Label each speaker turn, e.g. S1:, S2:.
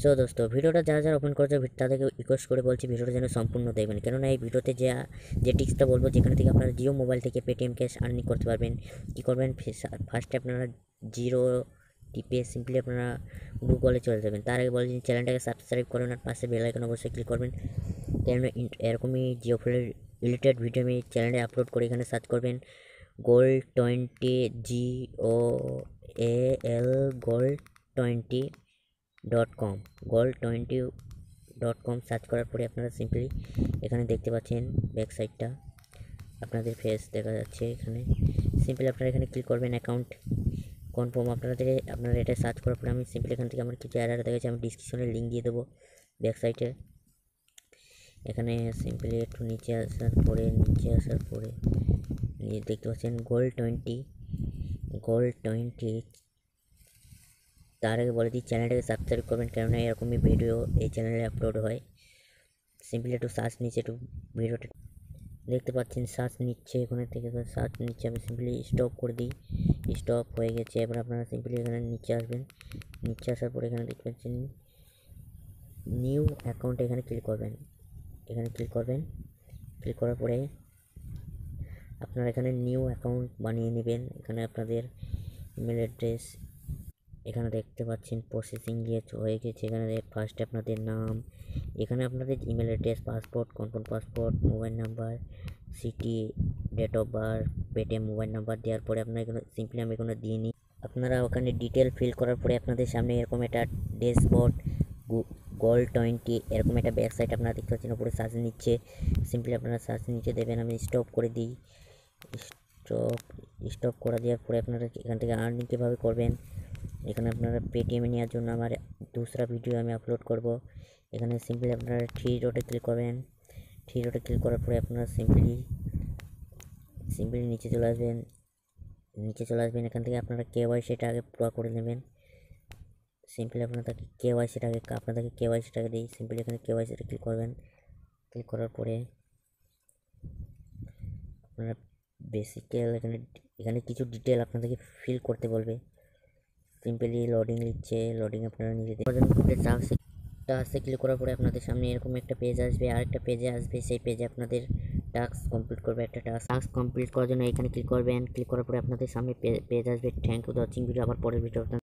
S1: So দোস্ত, ভিডিওটা যারা যারা ওপেন করেছে তাদেরকে রিকোয়েস্ট করে বলছি ভিডিওটা যেন সম্পূর্ণ দেখবেন, কেননা এই ভিডিওতে যে টিক্সটা বলবো যেখান থেকে আপনারা জিও মোবাইল থেকে পেটিএম ক্যাশ আর্নিং করতে পারবেন। কী করবেন, ফার্স্টে আপনারা জিরো টিপে সিম্পলি আপনারা গুগলে চলে যাবেন। তার আগে বলছি চ্যানেলটাকে সাবস্ক্রাইব করুন আর পাশে বেল আইকন অবশ্যই ক্লিক করবেন, কেননা এরকমই জিও ফোনের রিলেটেড ভিডিও আমি চ্যানেলে আপলোড করে এখানে সার্চ করবেন gold20 GOAL gold20.com gold20.com search করার পরে আপনারা সিম্পলি এখানে দেখতে পাচ্ছেন ব্যাক সাইডটা আপনাদের ফেস দেখা যাচ্ছে। এখানে সিম্পলি আপনারা এখানে ক্লিক করবেন অ্যাকাউন্ট কনফার্ম। আপনারা এটা সার্চ করার পরে আমি সিম্পলি এখান থেকে আমার কিছু এরর দেখাচ্ছে, আমি ডিসক্রিপশনে লিঙ্ক দিয়ে দেবো ব্যাক সাইটে। এখানে সিম্পলি একটু নিচে আসার পরে দেখতে পাচ্ছেন gold20। তার আগে বলে দিই চ্যানেলটাকে সাবস্ক্রাইব করবেন, কেননা এরকমই ভিডিও এই চ্যানেলে আপলোড হয়। সিম্পলি একটু সার্চ নিচে একটু ভিডিওটা দেখতে পাচ্ছেন সার্চ নিচ্ছে, এখানে থেকে সার্চ নিচ্ছে, আমি সিম্পলি স্টপ করে দিই। স্টপ হয়ে গেছে। এবার আপনারা সিম্পলি এখানে নিচে আসবেন। নিচে আসার পরে এখানে দেখতে পাচ্ছেন নিউ অ্যাকাউন্ট, এখানে ক্লিক করবেন। ক্লিক করার পরে আপনারা এখানে নিউ অ্যাকাউন্ট বানিয়ে নেবেন। এখানে আপনাদের ইমেল অ্যাড্রেস এখানে দেখতে পাচ্ছেন প্রসেসিং হয়ে গেছে। এখানে ফার্স্টে আপনাদের নাম, এখানে আপনাদের email address, passport, confirm passport, mobile number, city, date of birth, Paytm mobile number দেওয়ার পরে আপনারা এখানে সিম্পলি আমি এখানে দিয়ে নিই। আপনারা ওখানে ডিটেল ফিল করার পরে আপনাদের সামনে এরকম একটা ড্যাশবোর্ড gold20 এরকম একটা ওয়েবসাইট আপনারা দেখতে পাচ্ছেন উপরে সার্চ নিচ্ছে। সিম্পলি আপনারা সার্চ নিচে দেবেন, আমি স্টপ করে দিই। স্টপ করে দেওয়ার পরে আপনারা এখান থেকে আর্নিং কীভাবে করবেন, এখানে আপনারা পেটিএমে নেওয়ার জন্য আমার दूसरा ভিডিও আমি আপলোড করব। এখানে সিম্পলি আপনারা থ্রি ডটে ক্লিক করবেন। থ্রি ডটে ক্লিক করার পরে আপনারা সিম্পলি নিচে চলে আসবেন। এখান থেকে আপনারা কেওয়াইসিটা আগে পুরো করে নেবেন। সিম্পলি আপনাদেরকে কেওয়াইসিটাকে দিই। সিম্পলি এখানে কেওয়াইসিটা ক্লিক করবেন। ক্লিক করার পরে আপনারা বেসিক্যাল এখানে কিছু ডিটেল আপনাদেরকে ফিল করতে বলবে। সিম্পলি লোডিং নিচ্ছে, লোডিং আপনারা নিজেদের টাস্কে ক্লিক করার পরে আপনাদের সামনে এরকম একটা পেজ আসবে, আরেকটা পেজে আসবে। সেই পেজে আপনাদের টাস্ক কমপ্লিট করবে। একটা টাস্ক কমপ্লিট করার জন্য এখানে ক্লিক করবেন। ক্লিক করার পরে আপনাদের সামনে পেজ আসবে। Thank you for watching video. আবার পরের ভিডিও